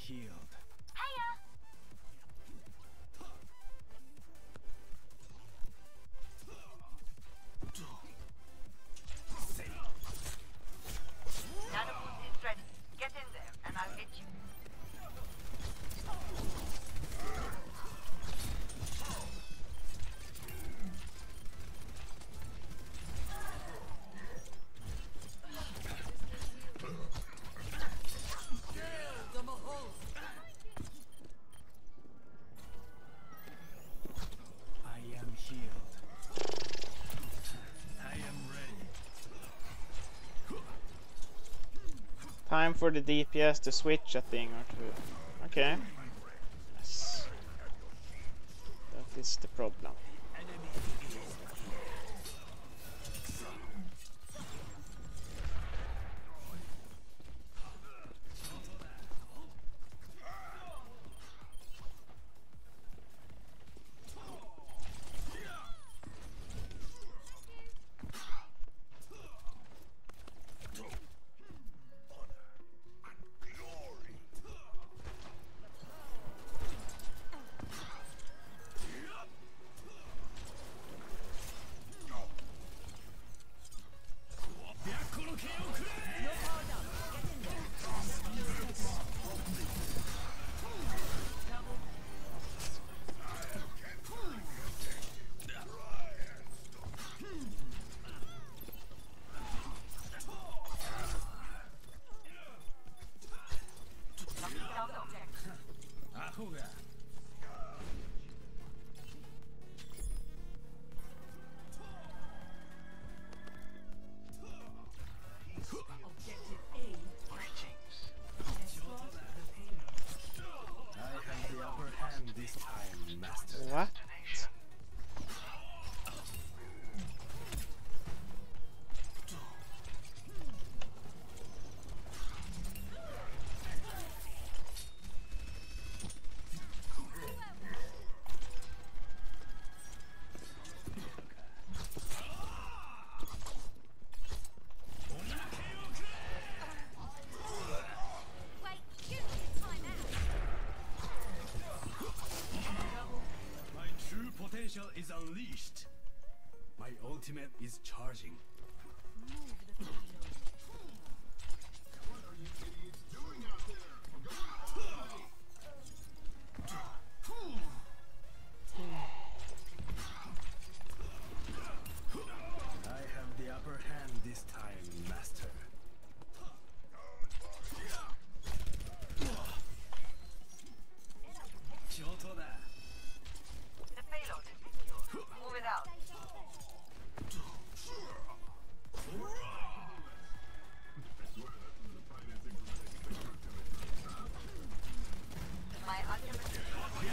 healed. Hiya! Nanoboost is ready. Get in there, and I'll get you. I am healed. I am ready. Time for the DPS to switch a thing or two. Okay. Yes. That is the problem. Ahuga. I have the upper hand this time, master. What? My true potential is unleashed. My ultimate is charging. I have the upper hand this time, master. Shotoda. The payload is secure. Move it out. My ultimate is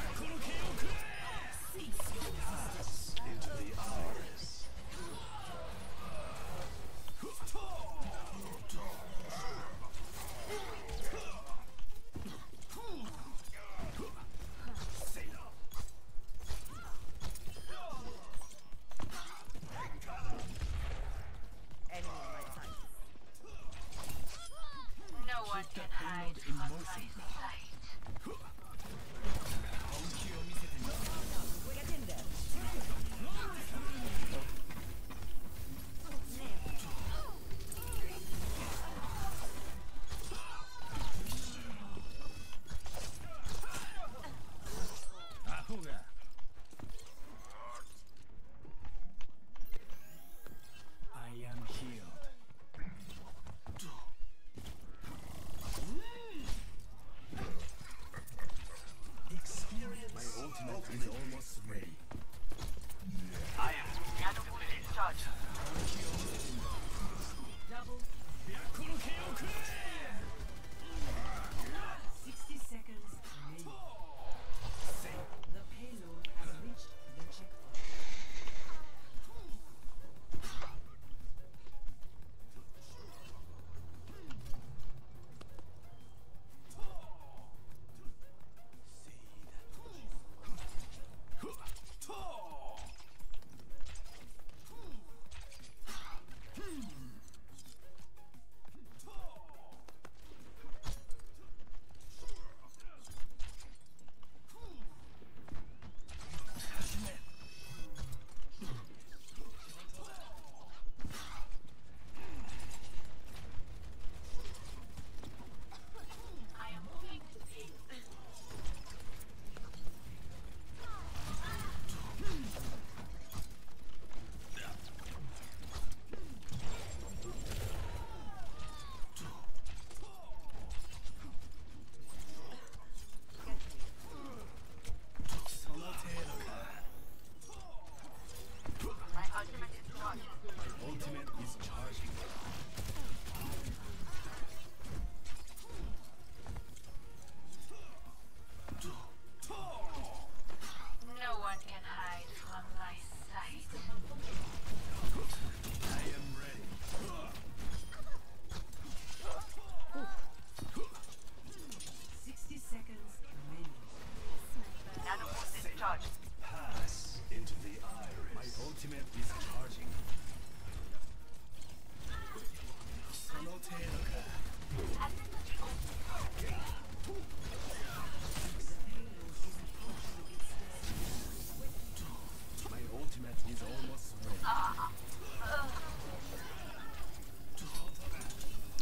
Into the arms. no one can hide from my sight. Ahuga. I am healed.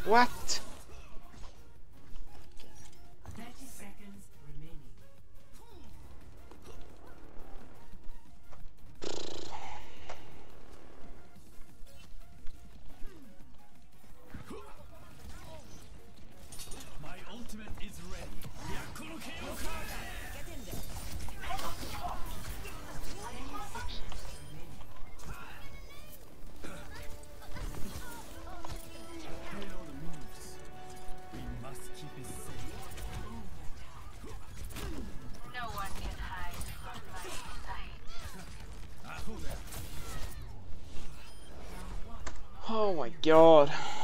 What? 30 seconds remaining. My ultimate is ready. Get in there. Payload moves. We must keep it safe. No one can hide from my sight. Aho there. Oh my god.